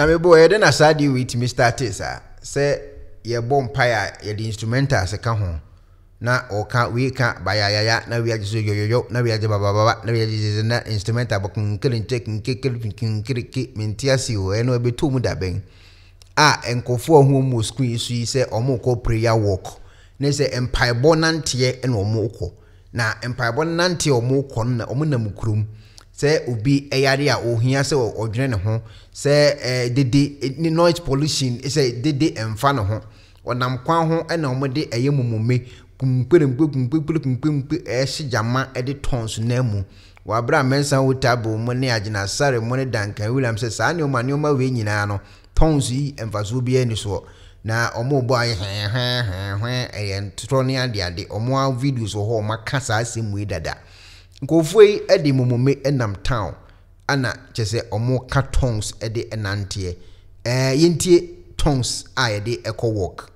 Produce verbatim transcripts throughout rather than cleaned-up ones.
na me boy de na sadi with Mister Tesa say ye bom paya ye the instrumental se ka ho na o ka we ka bayayaya na we ajiso yoyoyo na we aje baba baba na we ajiso na instrumental bakun kelin chekin kekel kin kiriki mentiasi o eno be to mu da ben a enkofo ho mu screen su yi se omo ko prayer walk na se empaibo nante eno omo ko na empaibo nante omo ko na omo na mukrum se obi eyare a ohia se odwene ne ho se eh dede ni noise pollution se dede emfa ne ho onam kwan ho ena omo de eyemumume kumpere kumpere kumpere e shijama e de tons na mu wa bra mensa wotabo mo ne agina sare mo ne dankan William se sa ne o ma ne o ma we nyina no tons yi emfaso bi eni so na omo bo aye he he he e en troni ade ade omo videos ho ma kasa asemu yi dada nkofui e de momume enam town ana chese omo ka tons e de enantie eh yentie tons a ye de eco walk.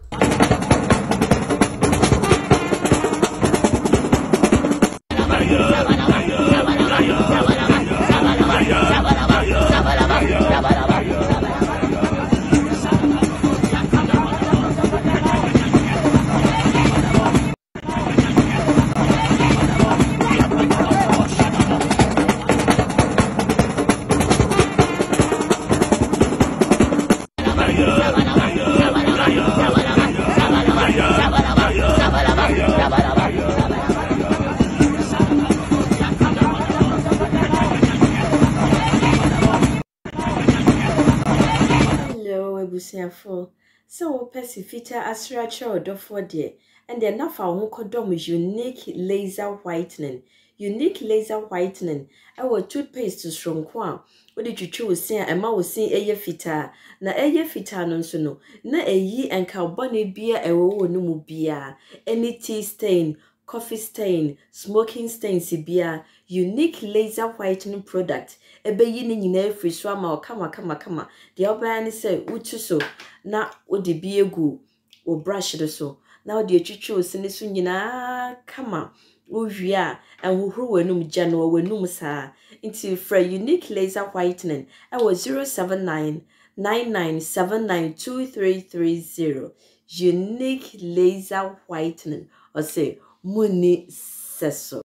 Busiafo so pesifita asracha odofo de and then nafa ho kodom unique laser whitening unique laser whitening our toothpaste stronko a we de twitwi osin a ema osin eye fita na eye fita no nso no na eyi enka bone bia ewo wo no mu bia any tea stain coffee stain smoking stain sibia unique laser whitening product ebe yi ni nyina free so ama kama kama kama de oba ni say utu so na odi bi egu o brush de so na odi etwitwi osini so nyina kama ohwia enhohoro wanum gya no wanum saa into fra unique laser whitening I was zero seven nine nine nine seven nine two three three zero unique laser whitening or say muni seso.